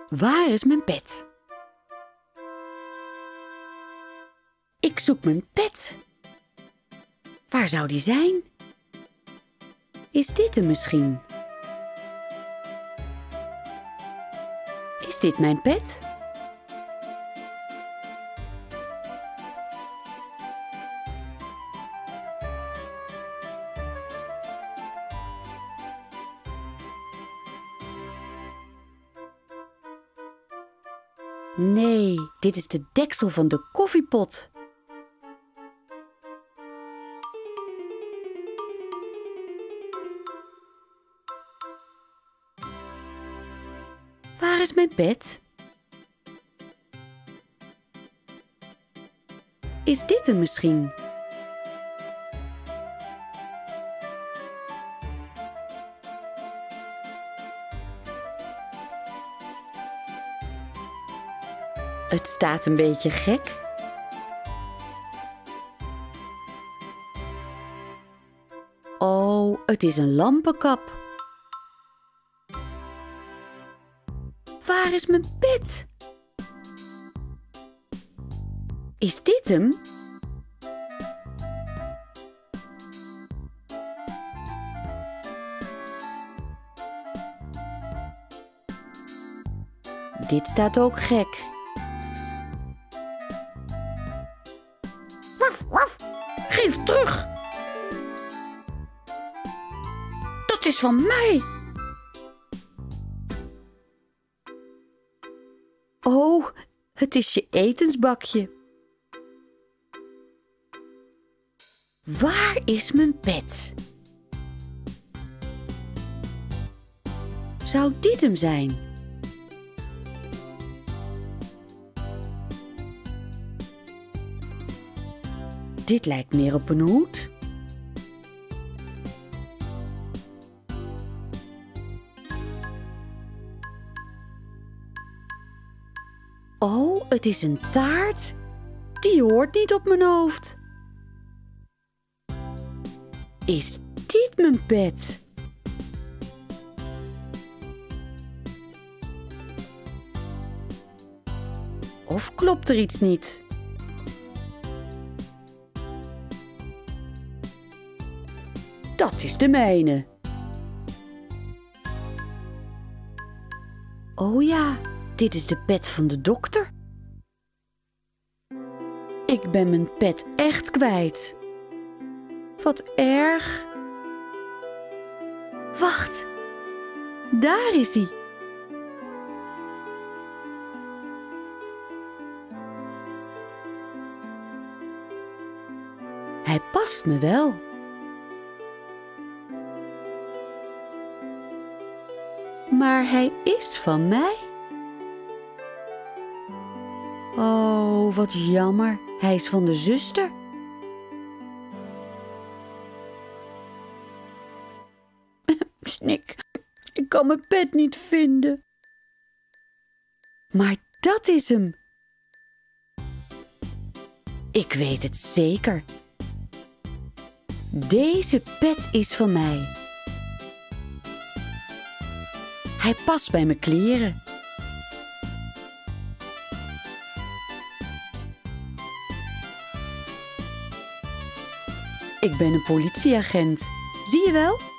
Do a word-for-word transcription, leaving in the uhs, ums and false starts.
Waar is mijn pet? Ik zoek mijn pet. Waar zou die zijn? Is dit hem misschien? Is dit mijn pet? Nee, dit is de deksel van de koffiepot. Waar is mijn pet? Is dit hem misschien? Het staat een beetje gek. Oh, het is een lampenkap. Waar is mijn pet? Is dit hem? Dit staat ook gek. Waf, waf, geef terug. Dat is van mij. Oh, het is je etensbakje. Waar is mijn pet? Zou dit hem zijn? Dit lijkt meer op een hoed. Oh, het is een taart. Die hoort niet op mijn hoofd. Is dit mijn pet? Of klopt er iets niet? Dat is de mijne. Oh ja, dit is de pet van de dokter. Ik ben mijn pet echt kwijt. Wat erg. Wacht, daar is hij. Hij past me wel. Maar hij is van mij. Oh, wat jammer. Hij is van de zuster. Snik, ik kan mijn pet niet vinden. Maar dat is hem. Ik weet het zeker. Deze pet is van mij. Hij past bij mijn kleren. Ik ben een politieagent. Zie je wel?